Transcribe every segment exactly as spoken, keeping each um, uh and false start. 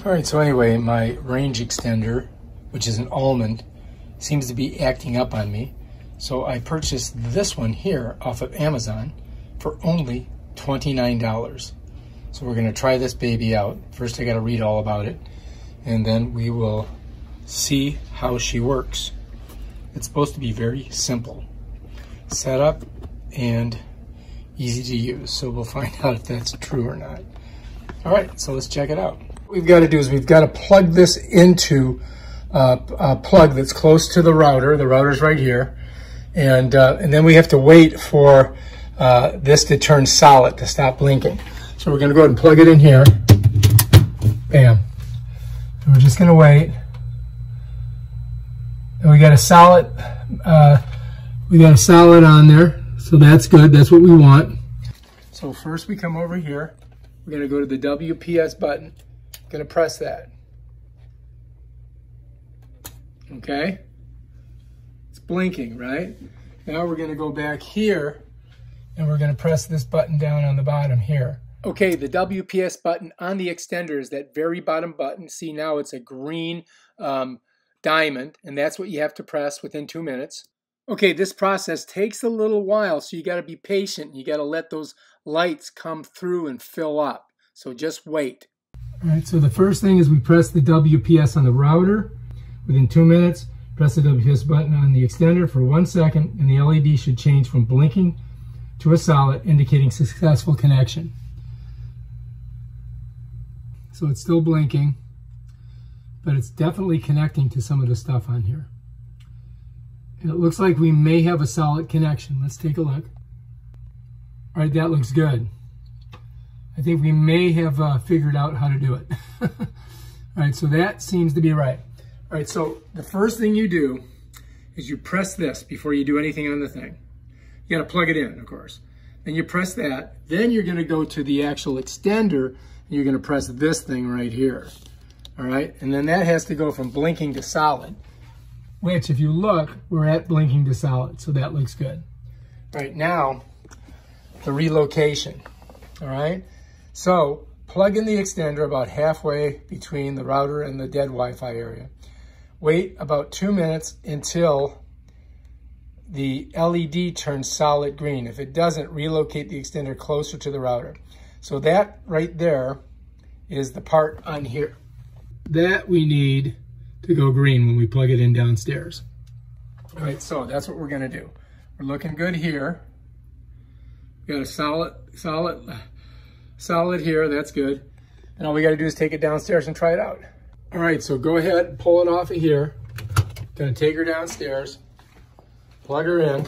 All right, so anyway, my range extender, which is an almond, seems to be acting up on me. So I purchased this one here off of Amazon for only twenty-nine dollars. So we're gonna try this baby out. First I gotta read all about it, and then we will see how she works. It's supposed to be very simple setup and easy to use. So we'll find out if that's true or not. All right, so let's check it out. What we've got to do is we've got to plug this into uh, a plug that's close to the router. The router's right here. And, uh, and then we have to wait for uh, this to turn solid, to stop blinking. So we're going to go ahead and plug it in here. Bam. And we're just going to wait. And we got a solid, uh, we got a solid on there. So that's good. That's what we want. So first we come over here. We're going to go to the W P S button. Going to press that. Okay. It's blinking, right? Now we're going to go back here and we're going to press this button down on the bottom here. Okay, the W P S button on the extender is that very bottom button. See, now it's a green um, diamond, and that's what you have to press within two minutes. Okay, this process takes a little while, so you got to be patient. You got to let those lights come through and fill up. So just wait. All right, so the first thing is we press the W P S on the router. Within two minutes, press the W P S button on the extender for one second, and the L E D should change from blinking to a solid, indicating successful connection. So it's still blinking, but it's definitely connecting to some of the stuff on here. And it looks like we may have a solid connection. Let's take a look. All right, that looks good. I think we may have uh, figured out how to do it. All right, so that seems to be right. All right, so the first thing you do is you press this before you do anything on the thing. You gotta plug it in, of course. Then you press that. Then you're gonna go to the actual extender, and you're gonna press this thing right here. All right, and then that has to go from blinking to solid, which if you look, we're at blinking to solid, so that looks good. All right, now, the relocation, all right? So, plug in the extender about halfway between the router and the dead Wi-Fi area. Wait about two minutes until the L E D turns solid green. If it doesn't, relocate the extender closer to the router. So that right there is the part on here that we need to go green when we plug it in downstairs. All right, so that's what we're gonna do. We're looking good here. We got a solid, solid, solid here, that's good. And all we gotta do is take it downstairs and try it out. All right, so go ahead and pull it off of here. Gonna take her downstairs, plug her in,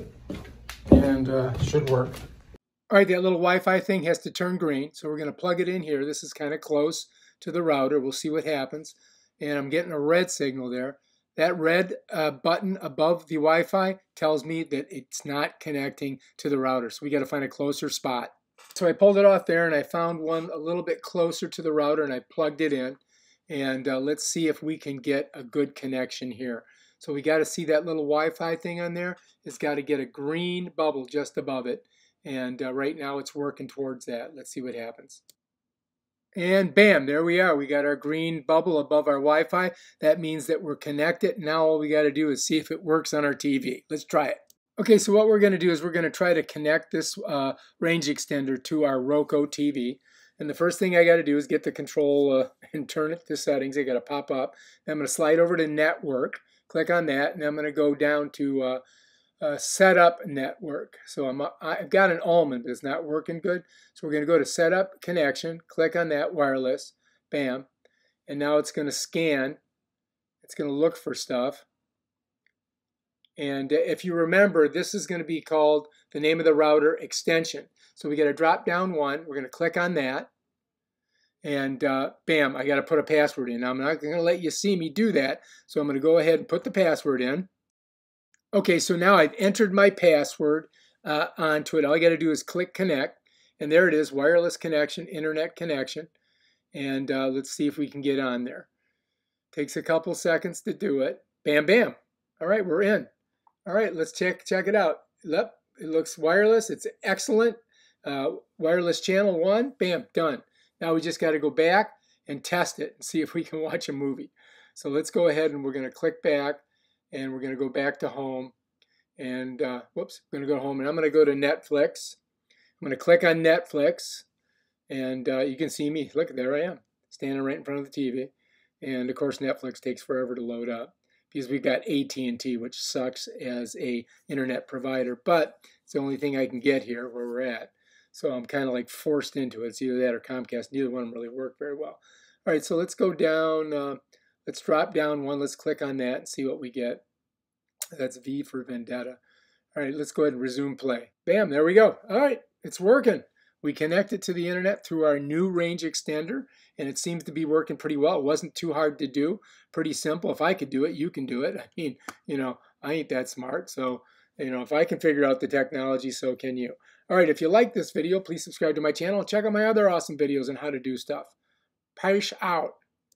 and uh, should work. All right, that little Wi-Fi thing has to turn green, so we're gonna plug it in here. This is kind of close to the router. We'll see what happens. And I'm getting a red signal there. That red uh, button above the Wi-Fi tells me that it's not connecting to the router. So we got to find a closer spot. So I pulled it off there and I found one a little bit closer to the router and I plugged it in. And uh, let's see if we can get a good connection here. So we got to see that little Wi-Fi thing on there. It's got to get a green bubble just above it. And uh, right now it's working towards that. Let's see what happens. And bam, there we are. We got our green bubble above our Wi-Fi. That means that we're connected. Now all we got to do is see if it works on our T V. Let's try it. Okay, so what we're going to do is we're going to try to connect this uh, range extender to our Roku T V. And the first thing I got to do is get the control uh, and turn it to settings. I got to pop up. Then I'm going to slide over to network, click on that, and I'm going to go down to uh, Uh, setup network. So I'm, I've got an almond, but it's not working good. So we're going to go to setup connection, click on that wireless, bam, and now it's going to scan. It's going to look for stuff. And if you remember, this is going to be called the name of the router extension. So we got to drop down one. We're going to click on that. And uh, bam, I got to put a password in. Now, I'm not going to let you see me do that. So I'm going to go ahead and put the password in. Okay, so now I've entered my password uh, onto it. All I got to do is click connect, and there it is, wireless connection, internet connection. And uh, let's see if we can get on there. Takes a couple seconds to do it. Bam, bam. All right, we're in. All right, let's check check it out. Yep, it looks wireless. It's excellent. Uh, wireless channel one. Bam, done. Now we just got to go back and test it and see if we can watch a movie. So let's go ahead and we're going to click back and we're going to go back to home. And uh, whoops, I'm going to go home and I'm going to go to Netflix. I'm going to click on Netflix and uh, you can see me. Look, there I am, standing right in front of the T V. And of course, Netflix takes forever to load up because we've got A T and T, which sucks as a internet provider, but it's the only thing I can get here where we're at. So I'm kind of like forced into it. It's either that or Comcast. Neither one of them really work very well. All right, so let's go down. Uh, let's drop down one. Let's click on that and see what we get. That's V for Vendetta. All right, let's go ahead and resume play. Bam, there we go. All right, it's working. We connected to the internet through our new range extender, and it seems to be working pretty well. It wasn't too hard to do, pretty simple. If I could do it, you can do it. I mean, you know, I ain't that smart, so, you know, if I can figure out the technology, so can you. All right, if you like this video, please subscribe to my channel. Check out my other awesome videos on how to do stuff. Peace out.